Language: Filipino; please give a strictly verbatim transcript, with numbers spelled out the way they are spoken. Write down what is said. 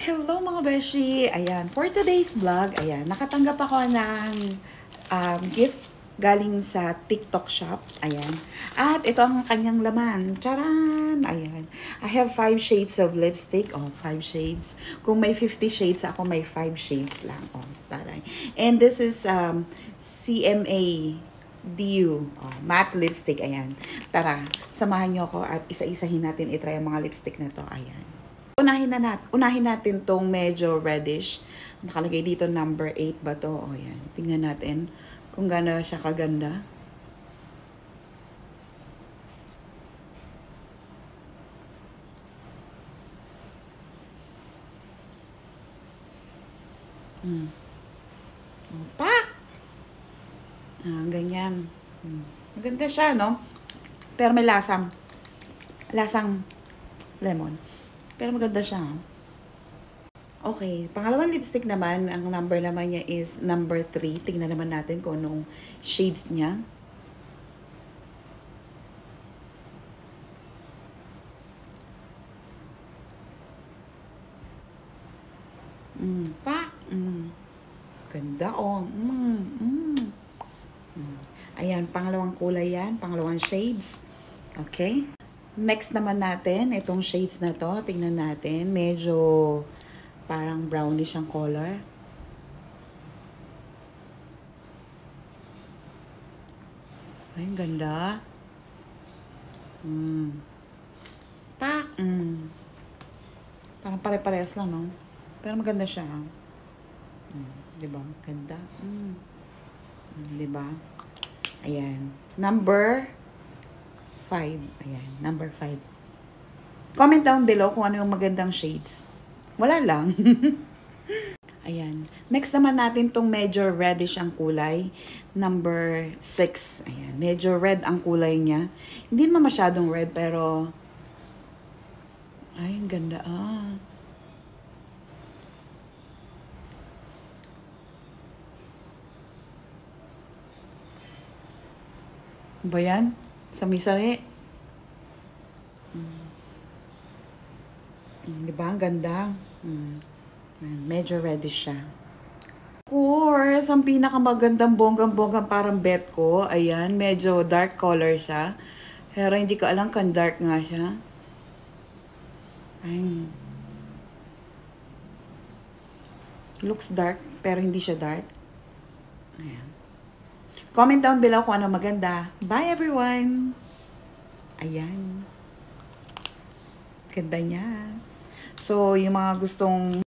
Hello mga beshi! Ayan, for today's vlog, ayan, nakatanggap ako ng um, gift galing sa TikTok shop. Ayan. At ito ang kanyang laman. Charan! Ayan. I have five shades of lipstick. Oh, five shades. Kung may fifty shades, ako may five shades lang. Oh, taray. And this is um, C M A D U. Oh, matte lipstick. Ayan. Tara, samahan nyo ako at isa-isahin natin itry ang mga lipstick na to. Ayan. Unahin, na nat unahin natin tong medyo reddish. Nakalagay dito number eight ba to? O yan. Tingnan natin kung gaano siya kaganda. Hmm. Pak! Ah, ganyan. Hmm. Maganda siya, no? Pero may lasang. Lasang lemon. Pero maganda siya. Okay, pangalawang lipstick naman, ang number naman niya is number three. Tingnan naman natin kung anong shades niya. Mm, pak! Mm. Ganda, oh. Mm, mm. Mm. Ayan, pangalawang kulay yan. Pangalawang shades. Okay. Next naman natin, itong shades na to, tingnan natin. Medyo parang brownish ang color. Ay, ang ganda. Mm. Pak! Mm. Parang pare-parehas lang, no? Pero maganda siya. Mm. Diba? Ganda. Mm. Mm, diba? Ayan. Number five. Ayan, number five. Comment down below kung ano yung magandang shades. Wala lang. Ayan. Next naman natin tong medyo reddish ang kulay. Number six. Ayan. Medyo red ang kulay niya. Hindi naman masyadong red, pero ay, ang ganda ah. Ba yan? Sami-sami. Mm. Mm, diba? Ang ganda. Mm. Medyo reddish siya. Of course, ang pinakamagandang bonggang-bonggang parang bet ko, ayan, medyo dark color siya. Pero hindi ko alam kung dark nga siya. Ay. Looks dark, pero hindi siya dark. Ayan. Comment down below kung ano maganda. Bye everyone! Ayan. Ganda niya. So, yung mga gustong